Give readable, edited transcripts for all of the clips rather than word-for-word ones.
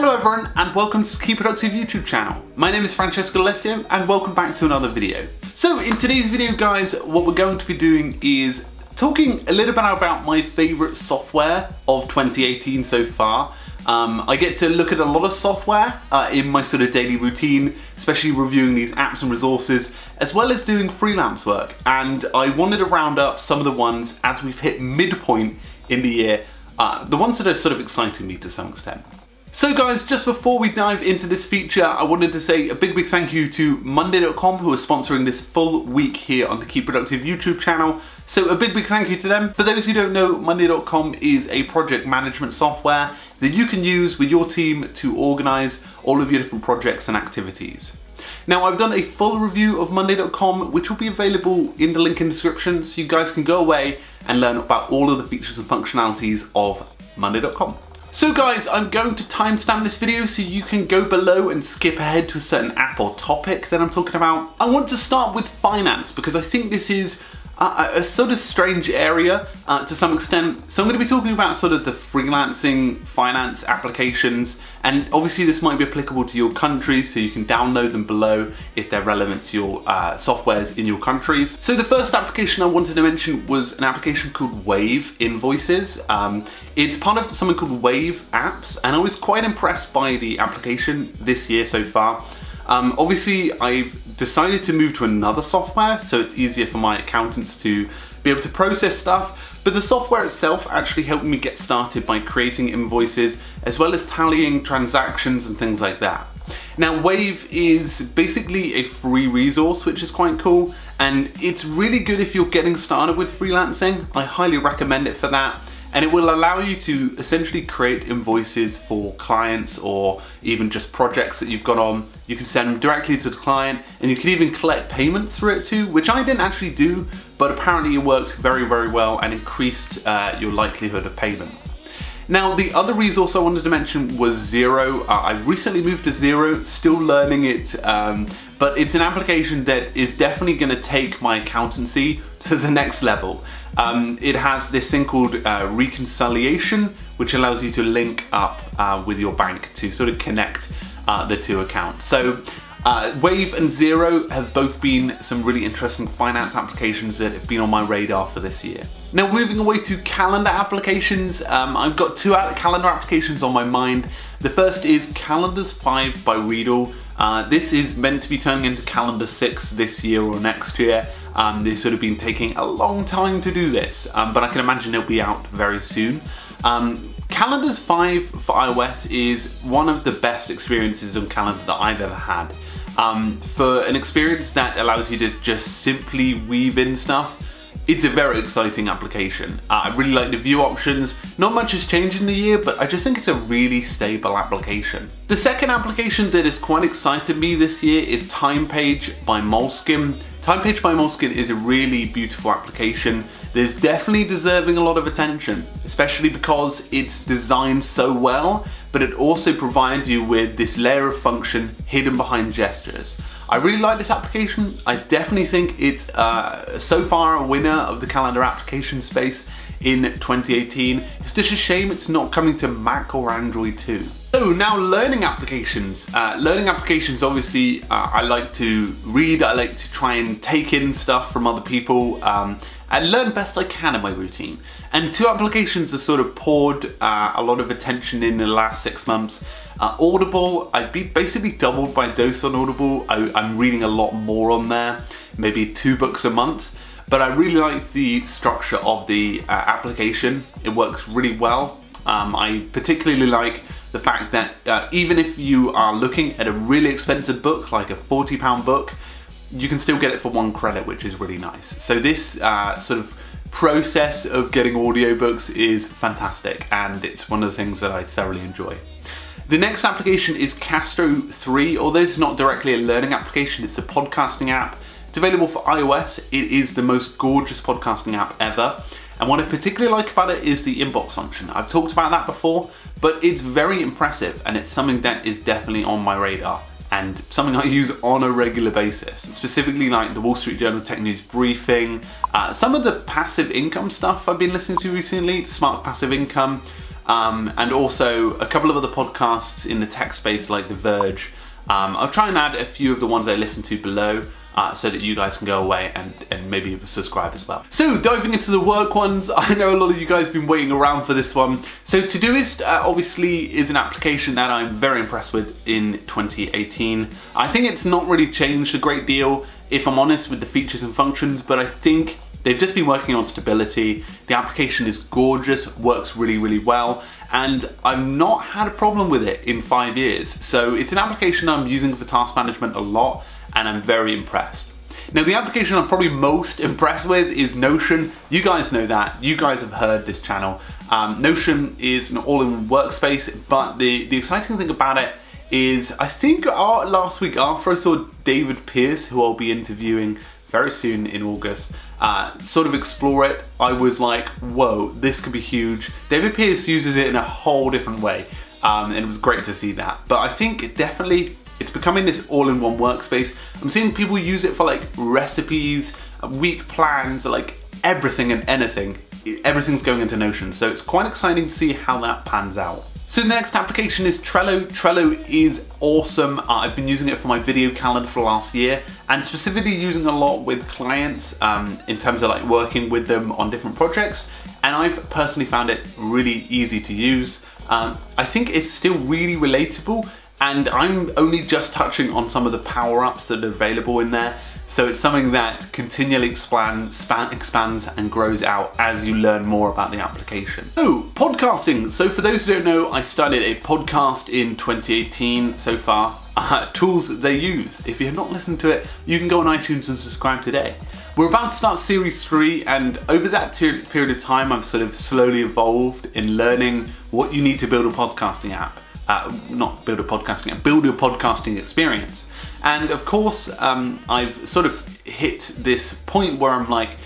Hello everyone and welcome to the Keep Productive YouTube channel. My name is Francesco and welcome back to another video. So in today's video guys, what we're going to be doing is talking a little bit about my favourite software of 2018 so far. I get to look at a lot of software in my sort of daily routine, especially reviewing these apps and resources, as well as doing freelance work. And I wanted to round up some of the ones as we've hit midpoint in the year, the ones that are sort of exciting me to some extent. So guys, just before we dive into this feature, I wanted to say a big thank you to Monday.com who are sponsoring this full week here on the Keep Productive YouTube channel. So a big thank you to them. For those who don't know, Monday.com is a project management software that you can use with your team to organize all of your different projects and activities. Now I've done a full review of Monday.com which will be available in the link in the description, so you guys can go away and learn about all of the features and functionalities of Monday.com. So guys, I'm going to timestamp this video so you can go below and skip ahead to a certain app or topic that I'm talking about. I want to start with finance because I think this is a sort of strange area to some extent. So I'm going to be talking about sort of the freelancing finance applications, and obviously this might be applicable to your countries, so you can download them below if they're relevant to your softwares in your countries. So the first application I wanted to mention was an application called Wave Invoices. It's part of something called Wave Apps, and I was quite impressed by the application this year so far. Obviously I've decided to move to another software so it's easier for my accountants to be able to process stuff, but the software itself actually helped me get started by creating invoices as well as tallying transactions and things like that. Now Wave is basically a free resource which is quite cool, and it's really good if you're getting started with freelancing. I highly recommend it for that. And it will allow you to essentially create invoices for clients or even just projects that you've got on. You can send them directly to the client, and you can even collect payment through it too, which I didn't actually do, but apparently it worked very well and increased your likelihood of payment. Now the other resource I wanted to mention was Xero. I've recently moved to Xero, still learning it, but it's an application that is definitely going to take my accountancy to the next level. It has this thing called reconciliation, which allows you to link up with your bank to sort of connect the two accounts. So Wave and Xero have both been some really interesting finance applications that have been on my radar for this year. Now moving away to calendar applications, I've got two calendar applications on my mind. The first is Calendars 5 by Readdle. This is meant to be turning into Calendar 6 this year or next year. They've sort of been taking a long time to do this, but I can imagine it'll be out very soon. Calendars 5 for iOS is one of the best experiences on calendar that I've ever had. For an experience that allows you to just simply weave in stuff, it's a very exciting application. I really like the view options. Not much has changed in the year, but I just think it's a really stable application. The second application that has quite excited me this year is Timepage by Moleskine. Timepage by Moleskine is a really beautiful application. There's definitely deserving a lot of attention, especially because it's designed so well, but it also provides you with this layer of function hidden behind gestures. I really like this application. I definitely think it's so far a winner of the calendar application space in 2018. It's just a shame it's not coming to Mac or Android too. So now learning applications. Learning applications, obviously I like to read, I like to try and take in stuff from other people and learn best I can in my routine. And two applications have sort of poured a lot of attention in the last 6 months. Audible, I've basically doubled my dose on Audible. I'm reading a lot more on there, maybe 2 books a month. But I really like the structure of the application. It works really well. I particularly like the fact that even if you are looking at a really expensive book, like a £40 book, you can still get it for 1 credit, which is really nice. So this sort of process of getting audiobooks is fantastic, and it's one of the things that I thoroughly enjoy. The next application is Castro 3, although it's not directly a learning application, it's a podcasting app. It's available for iOS. It is the most gorgeous podcasting app ever. And what I particularly like about it is the inbox function. I've talked about that before, but it's very impressive, and it's something that is definitely on my radar and something I use on a regular basis. Specifically like the Wall Street Journal Tech News Briefing, some of the passive income stuff I've been listening to recently, Smart Passive Income, and also a couple of other podcasts in the tech space like The Verge. I'll try and add a few of the ones I listen to below so that you guys can go away and maybe subscribe as well. So diving into the work ones, I know a lot of you guys have been waiting around for this one. So Todoist obviously is an application that I'm very impressed with in 2018. I think it's not really changed a great deal, if I'm honest, with the features and functions, but I think they've just been working on stability. The application is gorgeous, works really, really well, and I've not had a problem with it in 5 years. So it's an application I'm using for task management a lot, and I'm very impressed. Now, the application I'm probably most impressed with is Notion. You guys know that. You guys have heard this channel. Notion is an all-in-one workspace, but the exciting thing about it is, I think last week after I saw David Pierce, who I'll be interviewing very soon in August, sort of explore it, I was like, whoa, this could be huge. David Pierce uses it in a whole different way, and it was great to see that. But I think definitely it's becoming this all-in-one workspace. I'm seeing people use it for like recipes, week plans, like everything and anything. Everything's going into Notion, so it's quite exciting to see how that pans out. So the next application is Trello. Trello is awesome. I've been using it for my video calendar for the last year, and specifically using a lot with clients in terms of like working with them on different projects. And I've personally found it really easy to use. I think it's still really relatable, and I'm only just touching on some of the power-ups that are available in there. So it's something that continually expands and grows out as you learn more about the application. So, podcasting. So for those who don't know, I started a podcast in 2018 so far. Tools they use. If you have not listened to it, you can go on iTunes and subscribe today. We're about to start series 3, and over that period of time, I've sort of slowly evolved in learning what you need to build a podcasting app. Not build a podcasting app, build a podcasting experience. And of course, I've sort of hit this point where I'm like,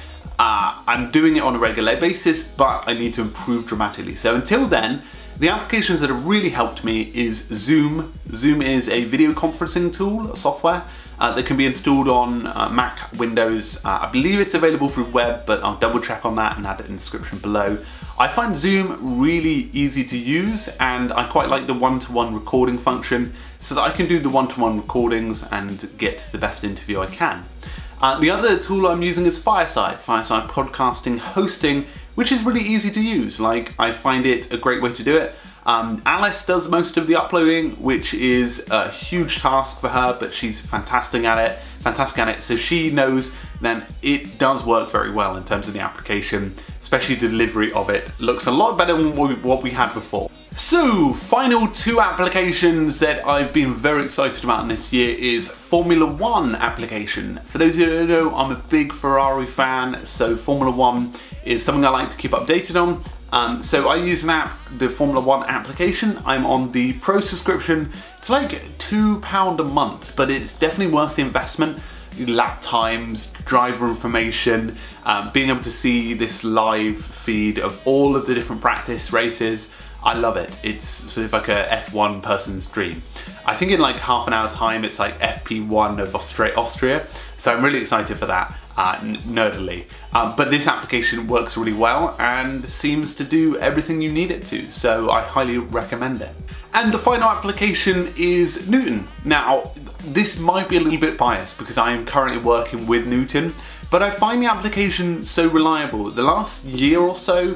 I'm doing it on a regular basis, but I need to improve dramatically. So until then, the applications that have really helped me is Zoom. Zoom is a video conferencing tool, a software that can be installed on Mac, Windows. I believe it's available through web, but I'll double check on that and add it in the description below. I find Zoom really easy to use, and I quite like the one-to-one recording function so that I can do the one-to-one recordings and get the best interview I can. The other tool I'm using is Fireside podcasting hosting, which is really easy to use. Like, I find it a great way to do it. Alice does most of the uploading, which is a huge task for her, but she's fantastic at it. So she knows then it does work very well in terms of the application, especially delivery of it. Looks a lot better than what we had before. So, final 2 applications that I've been very excited about this year is Formula 1 application. For those who don't know, I'm a big Ferrari fan, so Formula 1 is something I like to keep updated on. So I use an app, the Formula 1 application. I'm on the Pro subscription. It's like £2 a month, but it's definitely worth the investment. Lap times, driver information, being able to see this live feed of all of the different practice races. I love it. It's sort of like a F1 person's dream. I think in like half an hour time, it's like FP1 of Austria. So I'm really excited for that, nerdily. But this application works really well and seems to do everything you need it to. So I highly recommend it. And the final application is Newton. Now, this might be a little bit biased because I am currently working with Newton, but I find the application so reliable. The last year or so,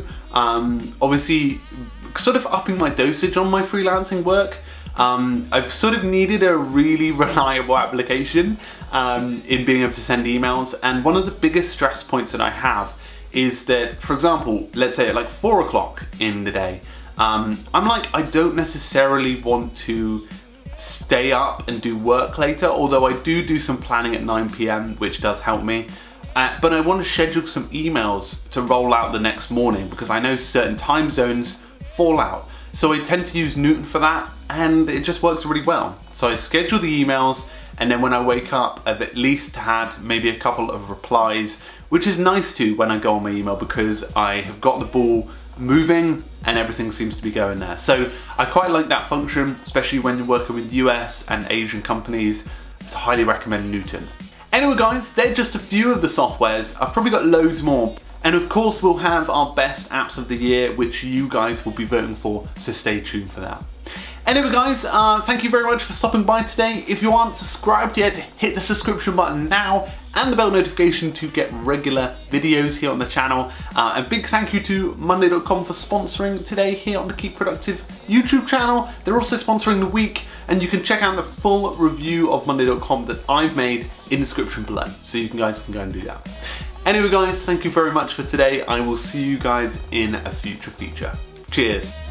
obviously sort of upping my dosage on my freelancing work, I've sort of needed a really reliable application in being able to send emails. And one of the biggest stress points that I have is that, for example, let's say at like 4 o'clock in the day, I'm like, I don't necessarily want to stay up and do work later, although I do some planning at 9 PM, which does help me. But I want to schedule some emails to roll out the next morning because I know certain time zones fall out. So I tend to use Newton for that, and it just works really well. So I schedule the emails, and then when I wake up, I've at least had maybe a couple of replies, which is nice too when I go on my email because I have got the ball moving and everything seems to be going there. So I quite like that function, especially when you're working with US and Asian companies. So I highly recommend Newton. Anyway guys, they're just a few of the softwares. I've probably got loads more. And of course, we'll have our best apps of the year, which you guys will be voting for, so stay tuned for that. Anyway guys, thank you very much for stopping by today. If you aren't subscribed yet, hit the subscription button now and the bell notification to get regular videos here on the channel. And big thank you to Monday.com for sponsoring today here on the Keep Productive YouTube channel. They're also sponsoring the week, and you can check out the full review of Monday.com that I've made in the description below, so you guys can go and do that. Anyway guys, thank you very much for today. I will see you guys in a future feature. Cheers.